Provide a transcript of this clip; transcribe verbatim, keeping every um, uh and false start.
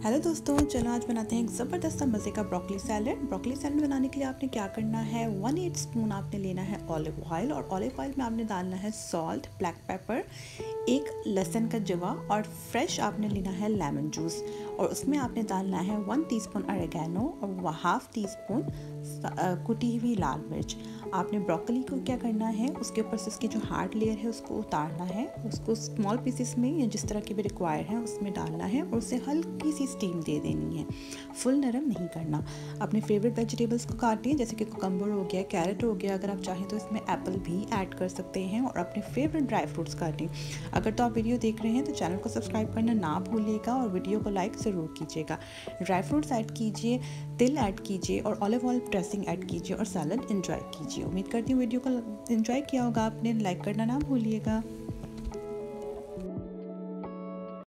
Hello दोस्तों, चलो आज बनाते हैं एक ज़बरदस्त सा मज़े का ब्रोकली सैलेड। ब्रोकली सैलेड बनाने के लिए आपने क्या करना है, वन एट स्पून आपने लेना है ऑलिव ऑयल और ऑलिव ऑयल में आपने डालना है सॉल्ट, ब्लैक पेपर, एक लहसुन का जवा और फ्रेश आपने लेना है लेमन जूस और उसमें आपने डालना है वन टीस्पून अरेगैनो और हाफ़ टी स्पून कुटी हुई लाल मिर्च। आपने ब्रोकली को क्या करना है, उसके ऊपर से उसकी जो हार्ड लेयर है उसको उतारना है, उसको स्मॉल पीसेस में या जिस तरह के भी रिक्वायर है उसमें डालना है और उसे हल्की सी स्टीम दे देनी है, फुल नरम नहीं करना। अपने फेवरेट वेजिटेबल्स को काटें, जैसे कि कुकम्बर हो गया, कैरेट हो गया, अगर आप चाहें तो इसमें एप्पल भी ऐड कर सकते हैं और अपने फेवरेट ड्राई फ्रूट्स काटें। अगर तो आप वीडियो देख रहे हैं तो चैनल को सब्सक्राइब करना ना भूलिएगा और वीडियो को लाइक ज़रूर कीजिएगा। ड्राई फ्रूट्स ऐड कीजिए, तिल ऐड कीजिए और ऑलिव ऑयल ड्रेसिंग ऐड कीजिए और सैलड एंजॉय कीजिए। उम्मीद करती हूँ वीडियो को एंजॉय किया होगा आपने, लाइक करना ना भूलिएगा।